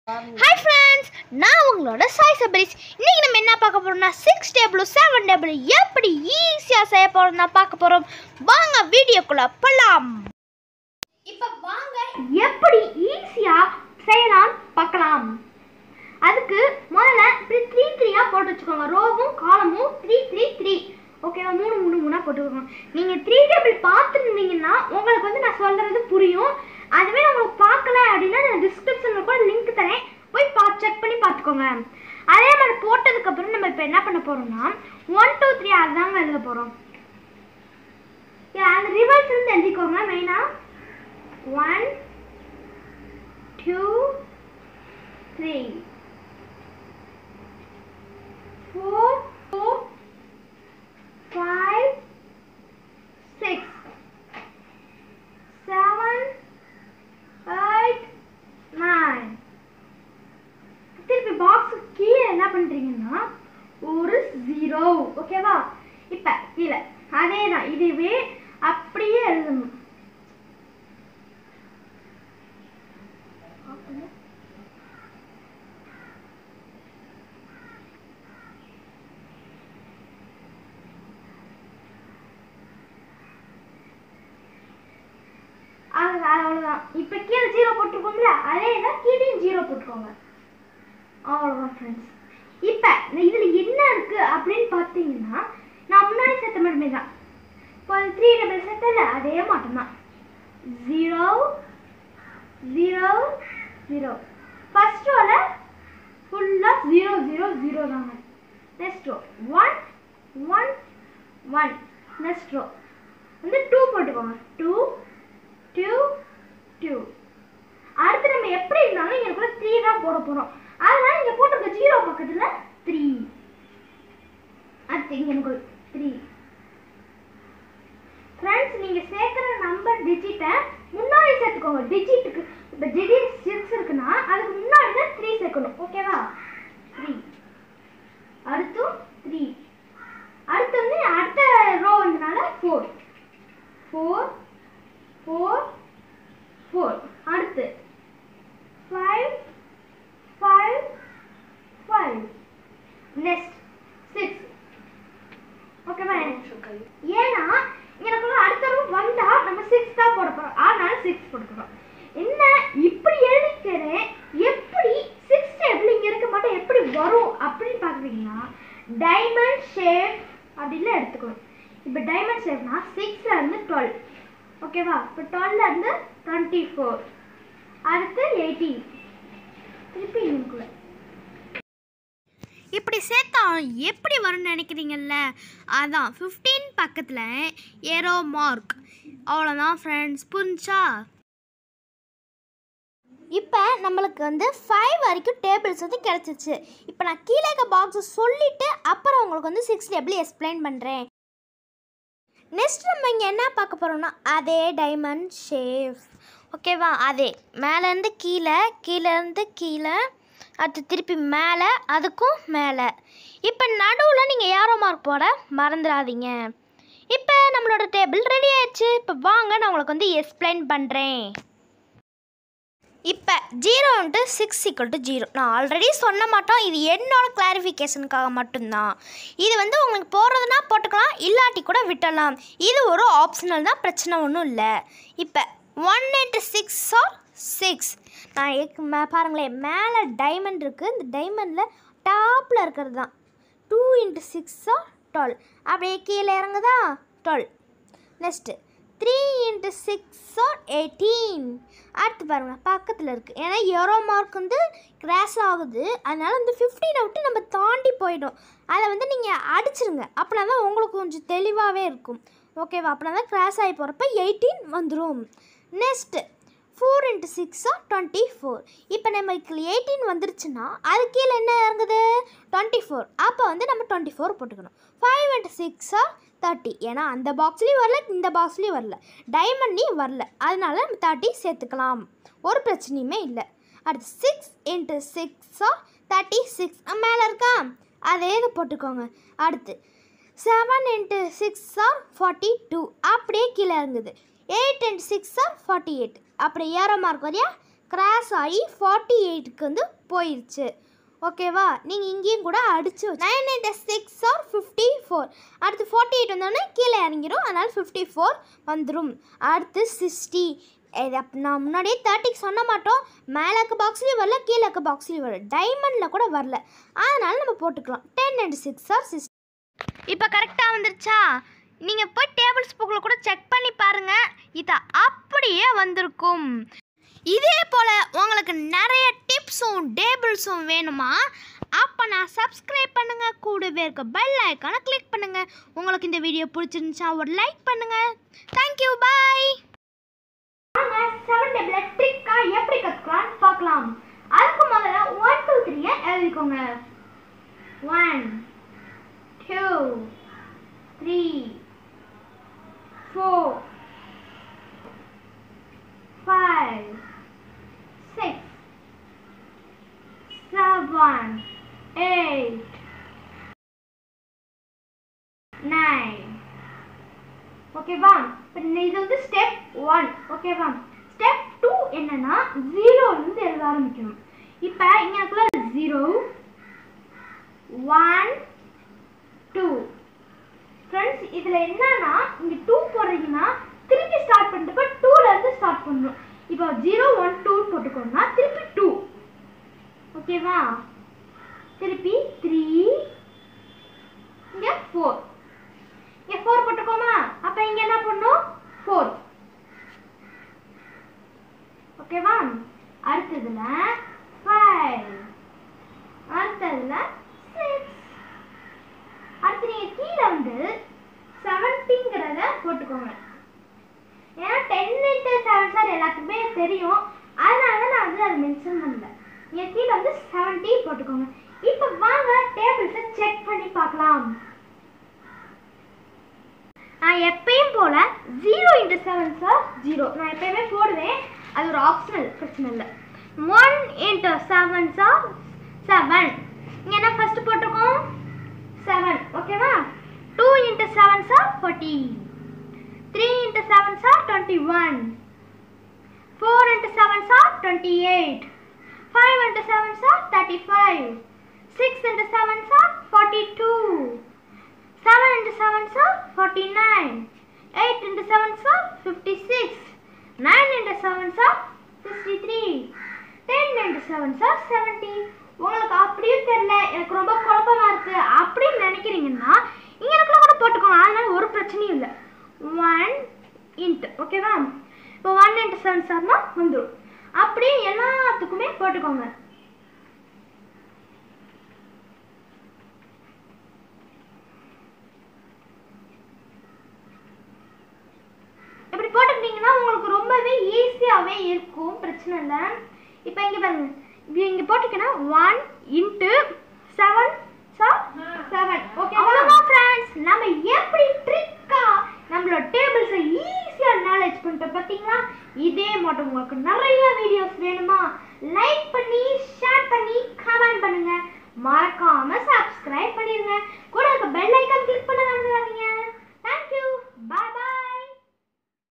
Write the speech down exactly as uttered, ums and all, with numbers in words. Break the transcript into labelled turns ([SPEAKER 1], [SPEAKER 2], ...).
[SPEAKER 1] Hi friends, நான் உங்களோட சாய் சபரிஸ். இன்னைக்கு நம்ம என்ன பார்க்க போறோம்னா six table seven table எப்படி ஈஸியா செய்ய போறோம்னா பார்க்க போறோம். வாங்க வீடியோக்குள்ள போலாம். இப்போ வாங்க எப்படி ஈஸியா செய்யலாம் பார்க்கலாம். அதுக்கு முதல்ல இப்படி three three ஆ போட்டு வச்சுக்கோங்க. ரோவும் காலமும் three three three. ஓகேவா? மூணு மூணு மூணா போட்டுக்கோங்க. நீங்க three table பார்த்துருந்தீங்கன்னா உங்களுக்கு வந்து நான் சொல்றது புரியும். அதுவே உங்களுக்கு பார்க்கல அப்படின்னா நான் டிஸ்கிரிப்ஷன்ல கூட லிங்க் தரேன், போய் பா செக் பண்ணி பார்த்துக்கோங்க. அதே மாதிரி போட்டதுக்கு அப்புறம் நம்ம இப்போ என்ன பண்ண போறோம்னா ஒன் டூ த்ரீ அதுதாங்க எழுத போறோம். அந்த ரிவர்ஸ் இருந்து எழுதிக்கோங்க. மெயினா one two three four four five six seven eight nine. திருப்பி பாக்ஸ் கீழே என்ன பண்றீங்கன்னா ஒரு ஜீரோ. ஓகேவா? இப்ப கீழே அதே தான், இதுவே அப்படியே எழுதணும். அவ்வளவுதான். இப்ப கீழே ஜீரோ போட்டுருக்கோம்ல, அதே தான் கீழேயும் ஜீரோ போட்டுக்கோங்க. அவ்வளவுதான் ஃப்ரெண்ட்ஸ். இப்ப இதுல என்ன இருக்கு அப்படின்னு பாத்தீங்கன்னா நான் முன்னாடி சேர்த்த மட்டுமே தான். இப்போ த்ரீ டபுள் சேர்த்தல அதே மட்டும் தான். Zero zero zero. ஃபர்ஸ்ட் ரோல ஃபுல்லா ஜீரோ ஜீரோ ஜீரோ தாங்க. Next row one one one. Next row வந்து டூ போட்டுக்கோங்க. Two two two. அடுத்து நம்ம எப்படி இருந்தாலும் இங்கக்குள்ள த்ரீ தான் போட போறோம். அதனால இங்க போட்டிருக்க ஜீரோ பக்கத்துல த்ரீ. அடுத்து இங்க த்ரீ. ஃப்ரெண்ட்ஸ், நீங்க சேர்க்கிற நம்பர் டிஜிட்டை முன்னாடி சேர்த்துக்கோங்க. டிஜிட்டுக்கு இப்போ டிஜிட் சிக்ஸ் இருக்குன்னா அதுக்கு முன்னாடி தான் த்ரீ சேர்க்கணும். ஓகேவா? த்ரீ. அடுத்து த்ரீ. அடுத்து வந்து அடுத்த ரோ வந்தனால ஃபோர் ஃபோர் ஃபோர் ஃபோர். அடுத்து five five five. Next six. ஓகேவா? ஏன்னா எனக்குள்ள அடுத்த ரூ வந்தா நம்ம சிக்ஸ் தான் போட போறோம், அதனால சிக்ஸ் போட்டுக்கிறோம். என்ன இப்படி எழுதிக்கிறேன், எப்படி சிக்ஸ் டேபிள் இங்க இருக்க மாட்டோம் எப்படி வரும் அப்படின்னு பாக்குறீங்கன்னா டைமண்ட் ஷேப் அப்படின்னு எடுத்துக்கணும். இப்போ டைமண்ட் ஷேப்னா சிக்ஸ்ல இருந்து டுவெல். ஓகேவா? இப்போ டுவெல்ல இருந்து டுவெண்ட்டி ஃபோர். அடுத்து எயிட்டீன். திருப்பி இங்குள்ள இப்படி சேர்த்தா எப்படி வரும்னு நினைக்கிறீங்கல்ல, அதான் ஃபிஃப்டீன் பக்கத்தில் ஏரோ மார்க். அவ்வளோதான் ஃப்ரெண்ட்ஸ், புரிஞ்சா? இப்போ நம்மளுக்கு வந்து ஃபைவ் வரைக்கும் டேபிள்ஸ் வந்து கிடச்சிச்சு. இப்போ நான் கீழே இருக்க பாக்ஸை சொல்லிவிட்டு அப்புறம் உங்களுக்கு வந்து சிக்ஸ் டேபிள் எக்ஸ்பிளைன் பண்ணுறேன். நெக்ஸ்ட் நம்ம இங்கே என்ன பார்க்க போகிறோம்னா அதே டைமண்ட் ஷேப். ஓகேவா? அதே மேலேருந்து கீழே, கீழேருந்து கீழே, அடுத்து திருப்பி மேலே, அதுக்கும் மேலே. இப்போ நடுவில் நீங்கள் ஏரோ மார்க் போட மறந்துடாதீங்க. இப்போ நம்மளோட டேபிள் ரெடி ஆயிடுச்சு. இப்போ வாங்க நான் உங்களுக்கு வந்து எக்ஸ்பிளைன் பண்ணுறேன். இப்போ zero into six equal to zero. நான் ஆல்ரெடி சொன்ன மாட்டோம், இது என்னோட கிளாரிஃபிகேஷனுக்காக மட்டும்தான். இது வந்து உங்களுக்கு போடுறதுனா போட்டுக்கலாம், இல்லாட்டி கூட விட்டலாம். இது ஒரு ஆப்ஷனல் தான், பிரச்சனை ஒன்றும் இல்லை. இப்போ one into six are six. நான் மே பாருங்களேன், மேலே டைமண்ட் இருக்குது, இந்த டைமண்டில் டாப்பில் இருக்கிறது தான். Two into six are twelve. அப்படியே கீழே இறங்குதா twelve. Next three into six are eighteen. அடுத்து பாருங்கள் பக்கத்தில் இருக்குது. ஏன்னா ஏரோ மார்க் வந்து கிராஸ் ஆகுது, அதனால் வந்து ஃபிஃப்டீனை விட்டு நம்ம தாண்டி போயிடும். அதை வந்து நீங்கள் அடிச்சிருங்க, அப்படின்னா தான் உங்களுக்கு கொஞ்சம் தெளிவாகவே இருக்கும். ஓகேவா? அப்படின்னா தான் கிராஸ் ஆகி போகிறப்ப எயிட்டீன் வந்துடும். Next four into six are twenty four. இப்போ நமக்கு எயிட்டீன் வந்துருச்சுன்னா அது கீழே என்ன இறங்குது டுவெண்ட்டி ஃபோர். அப்போ வந்து நம்ம டுவெண்ட்டி ஃபோர் போட்டுக்கணும். Five into six are thirty. ஏன்னா அந்த பாக்ஸ்லேயும் வரல, இந்த பாக்ஸ்லேயும் வரல, டைமண்ட்லேயும் வரல, அதனால நம்ம தேர்ட்டி சேர்த்துக்கலாம், ஒரு பிரச்சனையுமே இல்லை. அடுத்து six into six are thirty six. மேலே இருக்கா அதே இது போட்டுக்கோங்க. அடுத்து seven into six are forty two. அப்படியே கீழே இறங்குது. Eight into six are forty eight. அப்படி ஏரோ மார்க் வரையா கிராஸ் ஆகி ஃபார்ட்டி எயிட்டுக்கு வந்து போயிடுச்சு. ஓகேவா? நீங்கள் இங்கேயும் கூட அடிச்சு nine eight six are fifty four. அடுத்து ஃபார்ட்டி எயிட் வந்தோடனே கீழே இறங்கிடும், அதனால் ஃபிஃப்டி ஃபோர் வந்துடும். அடுத்து சிக்ஸ்டி. இது அப் நான் முன்னாடியே தேர்ட்டிக்கு சொன்ன மாட்டோம். மேலே இருக்க பாக்ஸ்லேயும் வரல, கீழே இருக்க பாக்ஸ்லேயும் வரல, டைமண்டில் கூட வரல, அதனால் நம்ம போட்டுக்கலாம் ten and six are six. இப்போ கரெக்டாக வந்துருச்சா? நீங்கள் போய் டேபிள்ஸ் புக்கில் கூட செக் பண்ணி பாருங்கள், இது அப்படியே வந்திருக்கும். இதே போல் உங்களுக்கு நிறைய டிப்ஸும் டேபிள்ஸும் வேணுமா? அப்போ நான் சப்ஸ்கிரைப் பண்ணுங்கள், கூடவே இருக்க பெல் ஐக்கானை கிளிக் பண்ணுங்கள். உங்களுக்கு இந்த வீடியோ பிடிச்சிருந்துச்சா ஒரு லைக் பண்ணுங்கள். Thank you, bye. செவன் டேபிள் ட்ரிக்கா எப்படி கற்றுக்கலான்னு பார்க்கலாம். அதுக்கு முதல்ல ஒன் டூ த்ரீயை எழுதிக்கோங்க. One two three four five, six, seven, eight, nine. ஓகேவா? இது வந்து ஸ்டெப் ஒன். ஓகேவா? ஸ்டெப் டூ என்னன்னா ஜீரோலேருந்து எழுத ஆரம்பிக்கணும். இப்போ இங்கே இருக்குள்ள ஜீரோ ஒன் டூ. ஃப்ரெண்ட்ஸ், இதில் என்னன்னா இங்கே டூ போடுறீங்கன்னா திருப்பி ஸ்டார்ட் பண்ணிட்டு டூலேருந்து ஸ்டார்ட் பண்ணணும். இப்போ ஜீரோ ஒன் டூ போட்டுக்கோங்கன்னா திருப்பி டூ. ஓகேவா? திருப்பி த்ரீ, இங்கே ஃபோர், இங்கே ஃபோர் போட்டுக்கோமா. அப்போ இங்கே என்ன பண்ணணும்? ஃபோர். ஓகேவா? அடுத்ததுல ஃபைவ், அடுத்ததுல சிக்ஸ். அடுத்து நீங்கள் கீழே வந்து செவன்ட்டிங்கிறத போட்டுக்கோங்க. ஏன்னா டென் இன்ட்டு செவன் சார் எல்லாத்துக்குமே தெரியும், அதனால தான் நான் வந்து அதை மென்ஷன் பண்ணல. நீங்கள் கீழே வந்து செவன்ட்டி போட்டுக்கோங்க. இப்போ வாங்க டேபிள்ஸை செக் பண்ணி பார்க்கலாம். நான் எப்பயும் போல zero into seven are zero நான் எப்பயுமே போடுவேன், அது ஒரு ஆப்ஷனல், பிரச்சனை இல்லை. One into seven are seven. இங்கே என்ன ஃபஸ்ட்டு போட்டிருக்கோம்? செவன். ஓகேவா? Two into seven are forty. three into seven are twenty-one. four into seven are twenty-eight. five into seven are thirty-five. six into seven are forty-two. seven into seven are forty-nine. eight into seven are fifty-six. nine into seven are sixty-three. ten into seven are seventy. உங்களுக்கு அப்படியே தெரியல, எனக்கு ரொம்ப குழப்பமா இருக்கு அப்படின்னு நினைக்கிறீங்கன்னா இங்கே இருக்கிற கூட போட்டுக்கோங்க, அதனால ஒரு பிரச்சனையும் இல்லை. One into. ஓகேவா? இப்போ ஒன் இன்ட்டு செவன் சார்னா வந்துடும். அப்படியே எல்லாத்துக்குமே போட்டுக்கோங்க. இப்படி போட்டுக்கிட்டீங்கன்னா உங்களுக்கு ரொம்பவே ஈஸியாகவே இருக்கும், பிரச்சனை இல்லை. இப்போ இங்கே பாருங்க, இங்கே போட்டுக்கினா one into seven are seven. Okay, அவ்வளோதான் ஃப்ரெண்ட்ஸ். நம்ம எப்படி ட்ரிக்கா நம்மளோட டேபிள்ஸை ஈஸியாக நாலேஜ் பண்ணிட்டோம் பார்த்தீங்களா? இதே மட்டும் உங்களுக்கு நிறைய வீடியோஸ் வேணுமா? லைக்